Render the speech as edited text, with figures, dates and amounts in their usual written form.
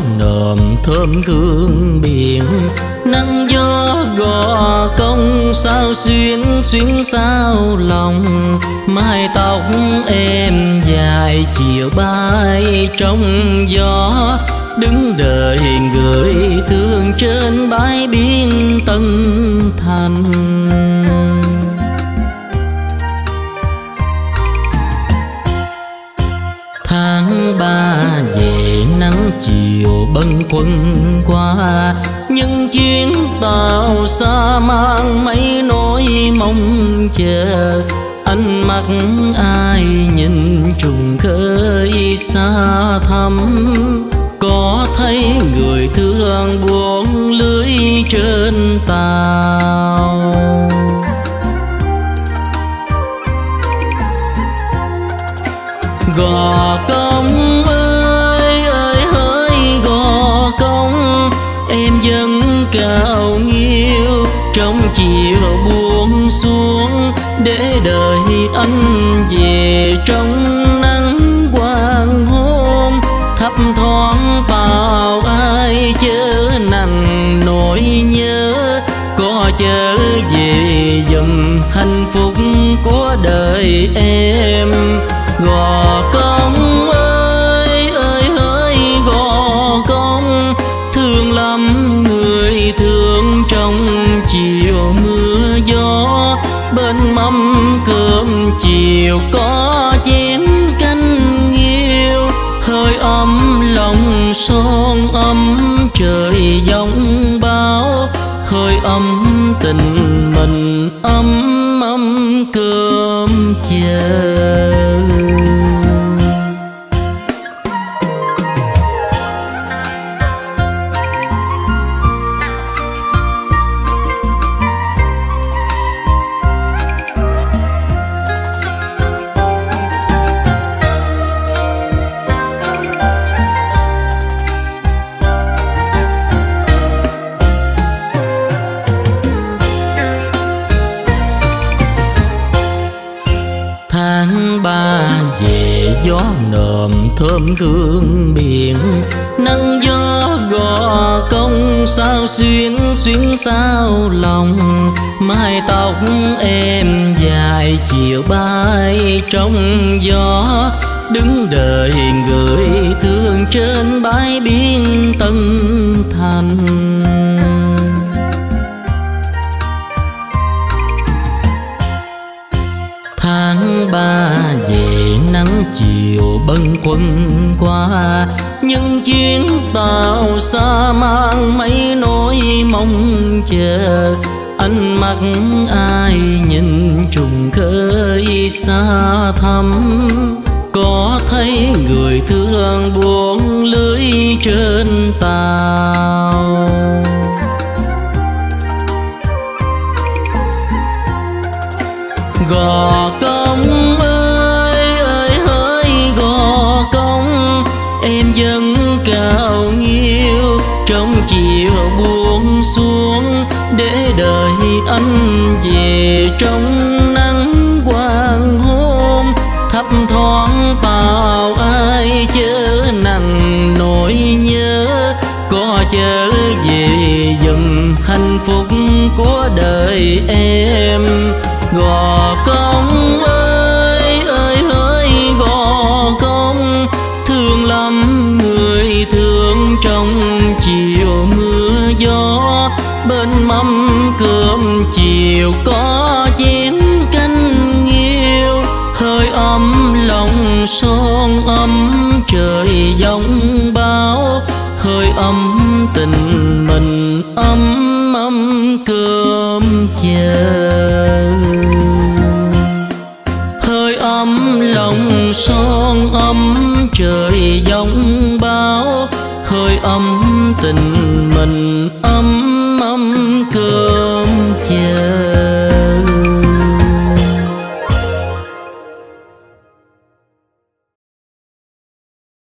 nồm thơm hương biển. Nắng gió gò công sao xuyến xuyến sao lòng. Mái tóc em dài chiều bay trong gió, đứng đợi người thương trên bãi biển Tân Thành. Tháng 3 về nắng chiều bâng khuâng qua, những chuyến tàu xa mang mấy nỗi mong chờ. Ánh mắt ai nhìn trùng khơi xa thăm, có thấy người thương buông lưới trên tàu. Gò công ơi ơi hỡi gò công, em dâng cao nghiêu trong chiều buông xuống, để đợi anh về trong nắng hoàng hôn. Thấp thoáng bao ai chớ nặng nỗi nhớ, có chớ về dùm hạnh phúc của đời em. Gò công ơi ơi hỡi gò công, thương lắm người thương trong chiều mưa gió. Bên mâm cơm chiều có chén canh nghiêu, hơi ấm lòng son ấm trời giông bao. Hơi ấm tình mình ấm cơm chờ. Tháng 3 về gió nồm thơm hương biển. Nắng gió gò công sao xuyến xuyến sao lòng. Mái tóc em dài chiều bay trong gió, đứng đợi người thương trên bãi biển Tân Thành. Tháng 3 về nắng chiều bâng khuâng qua, những chuyến tàu xa mang mấy nỗi mong chờ. Ánh mắt ai nhìn trùng khơi xa thăm, có thấy người thương buông lưới trên tàu. Gò công ơi ơi hỡi gò công, em dâng cao nghiêu trong chiều buông xuống, để đợi anh về trong nắng hoàng hôn. Thấp thoáng bao ai chớ nặng nỗi nhớ, có chớ về dùm hạnh phúc của đời em. Gò công ơi ơi hỡi gò công, thương lắm người thương trong chiều mưa gió. Bên mâm cơm chiều có chén canh nghiêu, hơi ấm lòng son ấm trời giông bao. Hơi ấm tình mình ấm cơm chờ. Hơi ấm lòng son ấm trời giông bao. Hơi ấm tình mình